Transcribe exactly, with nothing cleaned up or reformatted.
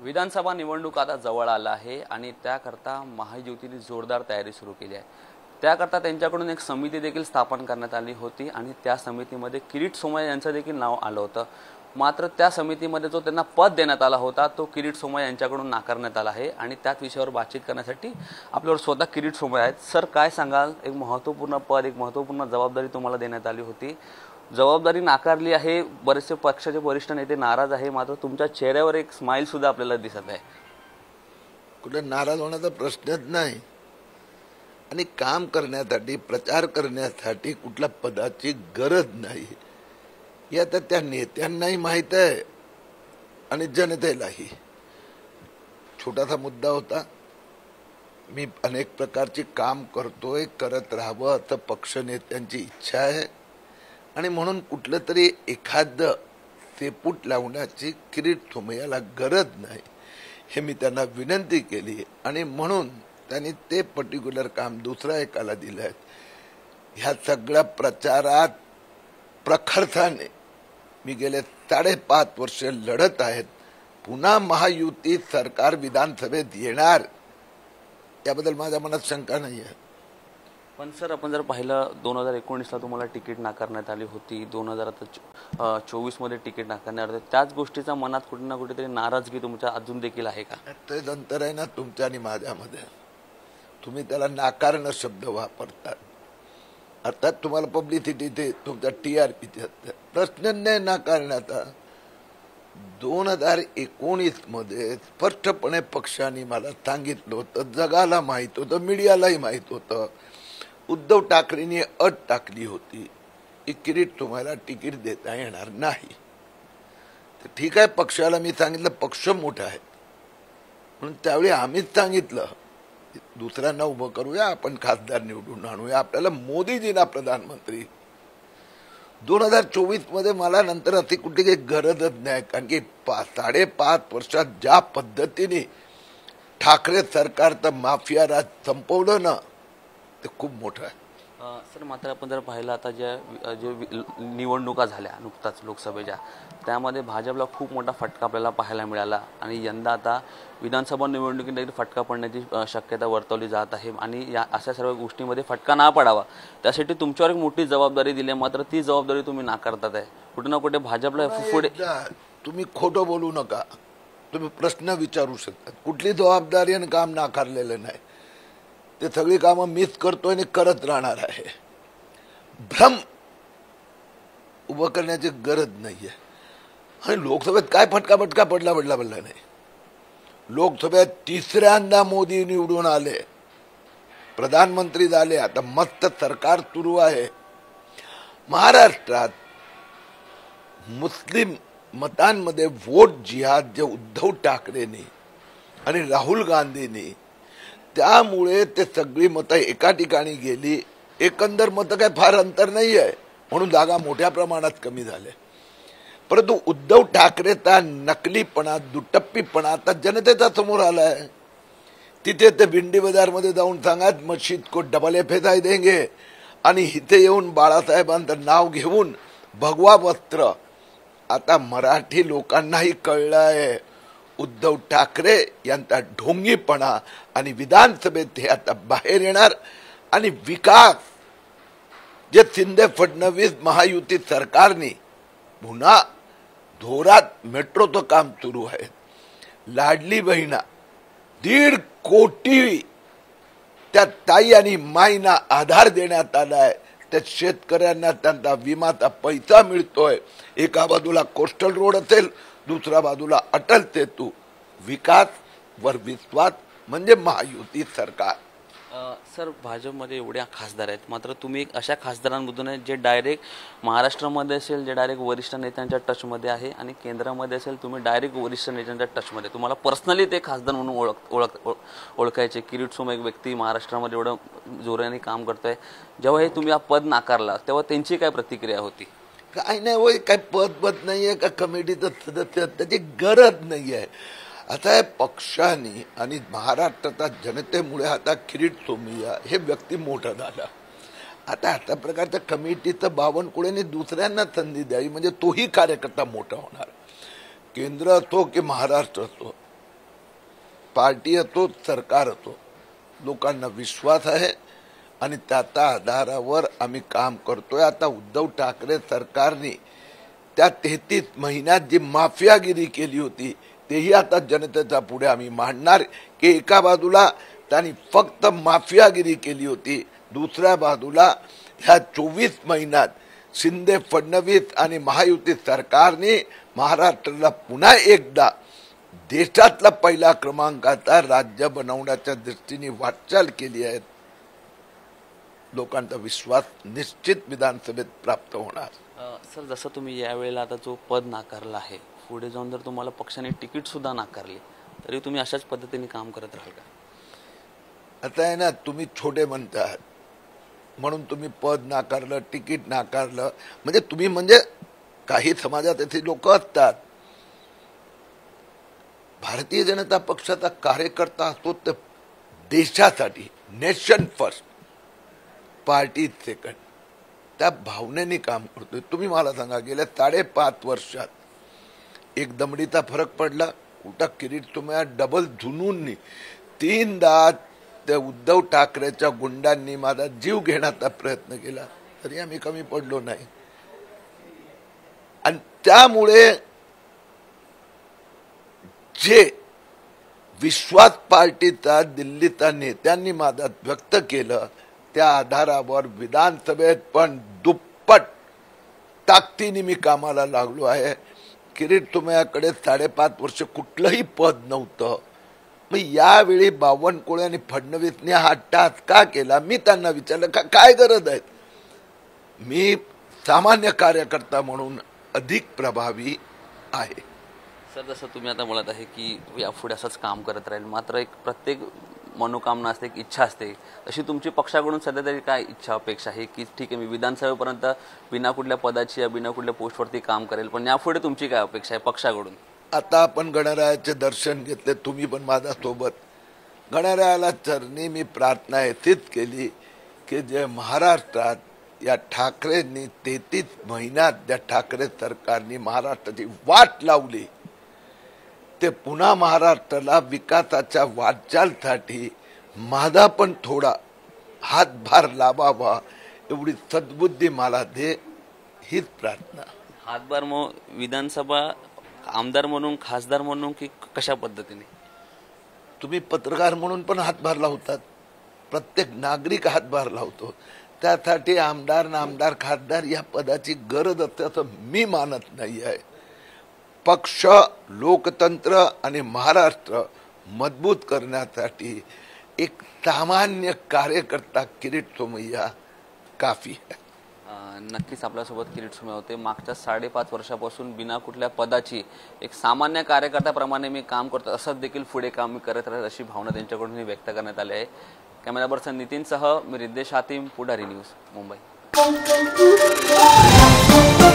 विधानसभा निवडणूक आता जवळ आला आहे आणि त्याकरता महायुतीने जोरदार तयारी सुरू केली आहे। त्याकरता त्यांच्याकडून एक समिती देखील स्थापन करण्यात आली होती आणि त्या समितीमध्ये किरीट सोमय्या यांचं देखील नाव आलं होतं। मात्र त्या समितीमध्ये जो त्यांना पद देण्यात आला होता तो किरीट सोमय्या यांच्याकडून नाकारण्यात आला आहे आणि त्याच विषयावर बातचीत करण्यासाठी आपल्यावर स्वतः किरीट सोमय्या आहेत। सर, काय सांगाल? एक महत्त्वपूर्ण पद, एक महत्त्वपूर्ण जबाबदारी तुम्हाला देण्यात आली होती, जबाबदारी नाकारली आहे, बरेचसे पक्षाचे वरिष्ठ नेते नाराज आहे, मात्र तुमच्या चेहऱ्यावर एक स्माइल सुद्धा आपल्याला दिसत आहे। कुठे नाराज होण्याचा प्रश्नच नाही आणि काम करण्यासाठी, प्रचार करण्यासाठी कुठल्या पदाची गरज नाही हे आता त्या नेत्यांनाही माहित आहे आणि जनतेलाही। छोटासा मुद्दा होता, मी अनेक प्रकारचे काम करतोय, करत राहावं असं पक्ष नेत्यांची इच्छा आहे आणि म्हणून कुठलं तरी एखादं सेपूट लावण्याची किरीट सोमय्याला गरज नाही हे मी त्यांना विनंती केली आणि म्हणून त्यांनी ते पर्टिक्युलर काम दुसऱ्या एकाला दिलं आहे। ह्या सगळ्या प्रचारात प्रखरताने मी गेले साडेपाच वर्ष लढत आहेत, पुन्हा महायुती सरकार विधानसभेत येणार याबद्दल माझ्या मनात शंका नाही आहे। पण सर, आपण जर पाहिलं दोन हजार एकोणीसला तुम्हाला तिकीट नाकारण्यात आली होती, दोन हजार आता चोवीस मध्ये तिकीट नाकारण्यात आले, त्याच गोष्टीचा मनात कुठे ना कुठेतरी नाराजगी तुमच्या अजून देखील आहे का? तेच अंतर आहे ना तुमच्या आणि माझ्यामध्ये। तुम्ही त्याला नाकारणं शब्द वापरतात, अर्थात तुम्हाला पब्लिसिटी ते तुमचा टीआरपी प्रश्न नाही नाकारण्याचा। दोन हजार एकोणीस मध्ये स्पष्टपणे पक्षाने मला सांगितलं होतं, जगाला माहित होतं, मीडियालाही माहित होतं, उद्धव ठाकरेंनी अट टाकली होती की किरीट सोमय्याला तिकीट देता येणार नाही। तर ठीक आहे, पक्षाला मी सांगितलं, पक्ष मोठा आहे म्हणून त्यावेळी आम्हीच सांगितलं दुसऱ्यांना उभं करूया, आपण खासदार निवडून आणूया, आपल्याला मोदीजींना प्रधानमंत्री। दोन हजार चोवीस मध्ये मला नंतर अशी कुठे काही गरजच नाही, कारण की साडेपाच वर्षात ज्या पद्धतीने ठाकरे सरकारचं माफिया राज संपवलं ना, ते खूप मोठं आहे। सर, मात्र आपण जर पाहिलं आता ज्या जे निवडणुका झाल्या नुकताच लोकसभेच्या, त्यामध्ये भाजपला खूप मोठा फटका आपल्याला पाहायला मिळाला आणि यंदा आता विधानसभा निवडणुकीत देखील फटका पडण्याची शक्यता वर्तवली जात आहे आणि या अशा सर्व गोष्टींमध्ये फटका ना पडावा त्यासाठी तुमच्यावर एक मोठी जबाबदारी दिली, मात्र ती जबाबदारी तुम्ही नाकारतात आहे। कुठे ना कुठे भाजपला पुढे तुम्ही खोटं बोलू नका, तुम्ही प्रश्न विचारू शकता, कुठली जबाबदारी आणि काम नाकारलेलं नाही, ते सगळी कामं मीच करतोय आणि करत राहणार आहे। भ्रम उभं करण्याची गरज नाहीये। आणि लोकसभेत काय फटका फटका पडला पडला पडला नाही, लोकसभेत तिसऱ्यांदा मोदी निवडून आले, प्रधानमंत्री झाले, आता मस्त सरकार सुरू आहे। महाराष्ट्रात मुस्लिम मतांमध्ये वोट जिहाद जे उद्धव ठाकरेंनी आणि राहुल गांधींनी, त्यामुळे ते सगळी मतं एका ठिकाणी गेली। एकंदर मतं काय फार अंतर नाही आहे म्हणून जागा मोठ्या प्रमाणात कमी झाल्या, परंतु उद्धव ठाकरेचा नकलीपणा, दुटप्पीपणा आता जनतेचा समोर आलाय। तिथे ते भिंडी बाजारमध्ये जाऊन सांगत मस्जिद को डबल एफ एस आय देंगे आणि इथे येऊन बाळासाहेबांचं नाव घेऊन भगवा वस्त्र। आता मराठी लोकांनाही कळलंय उद्धव ठाकरे यांचा ढोंगीपणा आणि विधानसभेत हे आता बाहेर येणार आणि विकास जे शिंदे फडणवीस महायुती सरकारने पुन्हा धोरात मेट्रोचं काम सुरू आहे, लाडली बहिणा दीड कोटी त्या ताई आणि माईंना आधार देण्यात आलाय, त्या शेतकऱ्यांना त्यांचा विमाचा पैसा मिळतोय। एका बाजूला कोस्टल रोड असेल, दुसऱ्या बाजूला अटल सेतू। विकास वर विश्वास म्हणजे महायुती सरकार। सर, भाजपमध्ये एवढ्या खासदार आहेत, मात्र तुम्ही एक अशा खासदारांमधून आहे जे डायरेक्ट महाराष्ट्रामध्ये असेल, जे डायरेक्ट वरिष्ठ नेत्यांच्या टचमध्ये आहे आणि केंद्रामध्ये असेल तुम्ही डायरेक्ट वरिष्ठ नेत्यांच्या टचमध्ये, तुम्हाला पर्सनली ते खासदार म्हणून ओळख ओळख ओळखायचे। किरीट सोमय्या एक व्यक्ती महाराष्ट्रामध्ये एवढं जोराने काम करतोय, जेव्हा हे तुम्ही हा पद नाकारला तेव्हा त्यांची काय प्रतिक्रिया होती? काय नाही होय, काय पद पद नाहीये का कमिटीचं सदस्य, त्याची गरज नाहीये। आता पक्षाने आणि महाराष्ट्राच्या जनतेमुळे आता किरीट सोमय्या हे व्यक्ती मोठं झालं। आता अशा प्रकारच्या कमिटीचं बावनकुळेने दुसऱ्यांना संधी द्यावी म्हणजे तोही कार्यकर्ता मोठा होणार। केंद्र असो की महाराष्ट्र असो, पार्टी असो सरकार असो लोकांना विश्वास आहे आणि त्याच्या आधारावर आम्ही काम करतोय। आता उद्धव ठाकरे सरकारने त्या तेहतीस महिन्यात जी माफियागिरी केली होती तेही आता जनतेच्या पुढे आम्ही मांडणार की एका बाजूला त्यांनी फक्त माफियागिरी केली होती, दुसऱ्या बाजूला ह्या चोवीस महिन्यात शिंदे फडणवीस आणि महायुती सरकारने महाराष्ट्राला पुन्हा एकदा देशातला पहिला क्रमांकाचा राज्य बनवण्याच्या दृष्टीने वाटचाल केली आहे। लोकांचा विश्वास निश्चित विधानसभेत प्राप्त होणार। सर, जसं तुम्ही यावेळेला आता जो पद नाकारला आहे, पुढे जाऊन जर तुम्हाला पक्षाने तिकीट सुद्धा नाकारले तरी तुम्ही अशाच पद्धतीने काम करत राहाल का? आता आहे ना, तुम्ही छोटे म्हणतात म्हणून तुम्ही पद नाकारलं, तिकीट नाकारलं, म्हणजे तुम्ही म्हणजे काही समाजात असे लोक असतात, भारतीय जनता पक्षाचा कार्यकर्ता असतो तर देशासाठी नेशन फर्स्ट पार्टी सेकंड त्या भावनेने काम करतोय। तुम्ही मला सांगा, गेल्या साडेपाच वर्षात एक दमडीचा फरक पडला कुठं? किरीट सोमय्या डबल झुनूननी तीनदा त्या उद्धव ठाकरेच्या गुंडांनी माझा जीव घेण्याचा प्रयत्न केला तरी आम्ही कमी पडलो नाही। आणि त्यामुळे जे विश्वास पार्टीचा दिल्लीच्या नेत्यांनी माझा व्यक्त केलं त्या आधारावर विधानसभेत पण दुप्पट ताकदीने मी कामाला लागलो आहे। किरीट सोमय्याकडे साडेपाच वर्ष कुठलंही पद नव्हतं, मग यावेळी बावनकुळे आणि फडणवीसने हा टास्क का केला? मी त्यांना विचारलं का काय गरज आहे? मी सामान्य कार्यकर्ता म्हणून अधिक प्रभावी आहे। सर, जसं तुम्ही आता बोलत आहे की यापुढे असंच काम करत राहील, मात्र एक प्रत्येक मनोकामना असते, एक इच्छा असते, अशी तुमची पक्षाकडून सध्या तरी काय इच्छा अपेक्षा आहे की ठीक आहे मी विधानसभेपर्यंत बिना कुठल्या पदाची या बिना कुठल्या पोस्टवरती काम करेल, पण यापुढे तुमची काय अपेक्षा आहे पक्षाकडून? आता आपण गणरायाचे दर्शन घेतले, तुम्ही पण माझ्यासोबत। गणरायाला चरणी मी प्रार्थना हेच केली की जे महाराष्ट्रात या ठाकरेंनी तेहतीस महिन्यात त्या ठाकरे सरकारने महाराष्ट्राची वाट लावली ते पुन्हा महाराष्ट्राला विकासाच्या वाटचालसाठी माझा पण थोडा हातभार लावावा एवढी सद्बुद्धी मला दे, हीच प्रार्थना। हातभार मग विधानसभा आमदार म्हणून, खासदार म्हणून की कशा पद्धतीने? तुम्ही पत्रकार म्हणून पण हातभार लावतात, प्रत्येक नागरिक हातभार लावतो, त्यासाठी आमदार नामदार खासदार या पदाची गरज असते असं मी मानत नाही आहे। पक्ष, लोकतंत्र आणि महाराष्ट्र मजबूत करण्यासाठी एक सामान्य कार्यकर्ता किरीट सोमय्या काफी आहे। नक्कीच आपल्यासोबत किरीट सोमय्या होते। मागच्या साडेपाच वर्षापासून बिना कुठल्या पदाची एक सामान्य कार्यकर्त्याप्रमाणे मी काम करतो, असंच देखील पुढे काम मी करत राहील अशी भावना त्यांच्याकडून व्यक्त करण्यात आली आहे। कॅमेरा पर्सन नितीनसह मी रिद्देश हातीम, पुढारी न्यूज, मुंबई।